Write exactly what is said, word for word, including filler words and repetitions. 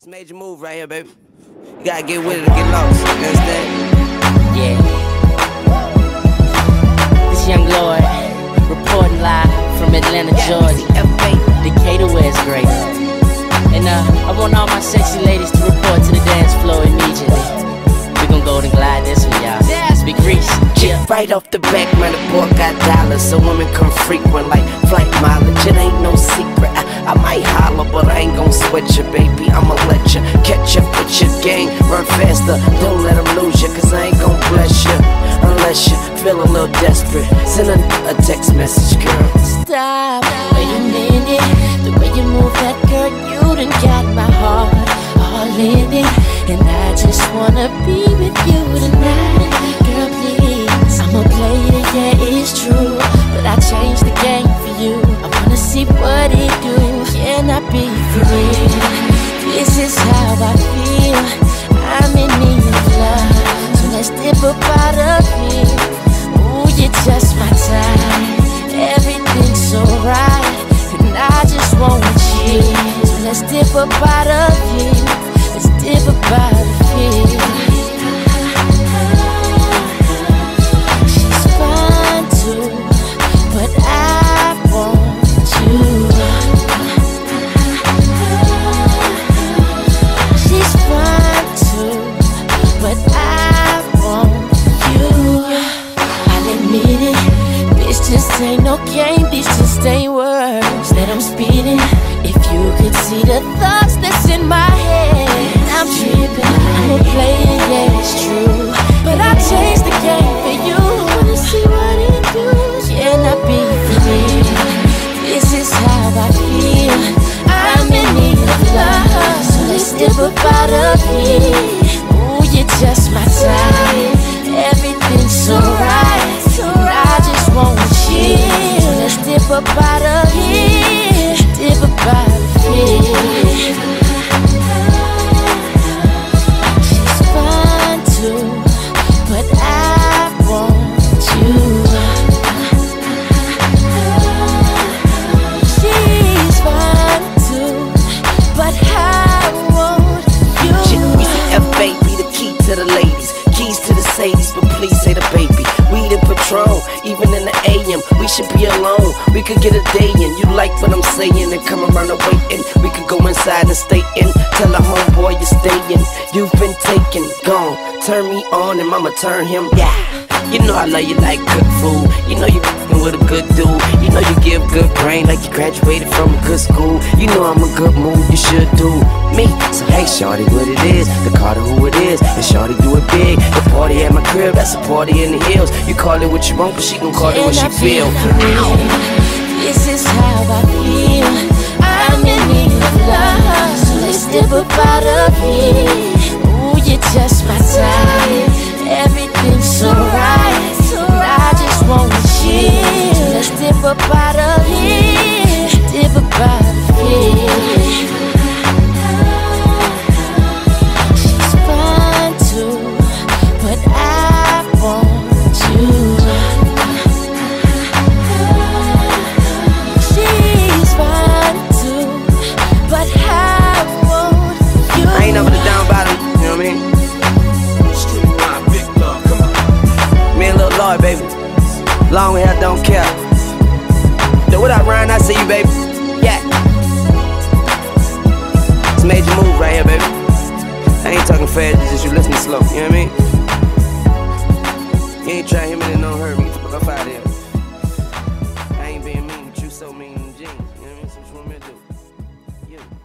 It's a major move right here, baby. You gotta get with it to get lost. You understand? Yeah. This young Lord reporting live from Atlanta, Georgia. Decatur, where it's great. And uh, I want all my sexy ladies to report to the dance floor immediately. We gon' go and glide this one, y'all. Big Reese. Yeah. Right off the back, man, the boy got dollars, so women come frequent like flight mileage. It ain't no secret. I, I might holler, but I ain't gon' sweat you, baby. I'ma let you catch up with your gang. Run faster, don't let them lose you, cause I ain't gon' bless you unless you feel a little desperate. Send a, a text message, girl. Stop, wait a minute. The way you move that girl, you done got my heart all in it. And I just wanna be with you tonight. Girl, please, I'm a player, yeah, it's true, but I changed the game for you. I wanna see what it do. Can I be free? This is how I feel. I'm in need of love, so let's dip up out of here. Ooh, you're just my type. Everything's so right, and I just want you. So let's dip up out of here. Let's dip up out of here. She's fine too, but I want you. She's fine too, but I want you. I'll admit it, this just ain't no game, these just ain't words that I'm speeding. If you could see the thoughts that's in my head, I'm tripping, I'm a player, yeah, it's true, but I changed the game for you. Wanna see what it do? Can I be free? This is how I feel. I'm in need of love, so let's dip up out of here. Ooh, you're just my type. Everything's so right, and I just want you. So let's dip up out of here. Dip up out of here. She's fine too, but I want you. She's fine too, but I want you. G F baby, the key to the ladies, keys to the Sadies, but please say the baby. Weed and Patron, even in the A M, we should be alone. We could get a day in. You like what I'm saying and come around and waiting. We could go inside and stay in. Tell a homeboy you're staying. You've been taken, gone. Turn me on and mama turn him. Yeah. You know I love you like good food. You know you f***ing with a good dude. You know you give good brain like you graduated from a good school. You know I'm a good mood, you should do me. So hey shorty, what it is, the Carter who it is, and shorty do it big. The party at my crib, that's a party in the hills. You call it what you want, but she gon' call it what she feel. This is how I feel. I'm in need of love, so let's dip up out of here. Ooh, you're just my type. Everything's so right, and I just want you. So let's dip up out of here. Dip up out of here. She's fine too, but I want you. She's fine too, but I want you. I ain't never the down bottom, you know what I mean? Me and Lil Lloyd, baby. Long hair, don't care. So what up, Ryan? I see you, baby. Yeah. It's a major move right here, baby. I ain't talking fast, it's just you listening slow, you know what I mean? You ain't trying to hit me, don't hurt me. Get the fuck up out of here. I ain't being mean, but you so mean in jeans. You know what I mean? So what you want me to do? You.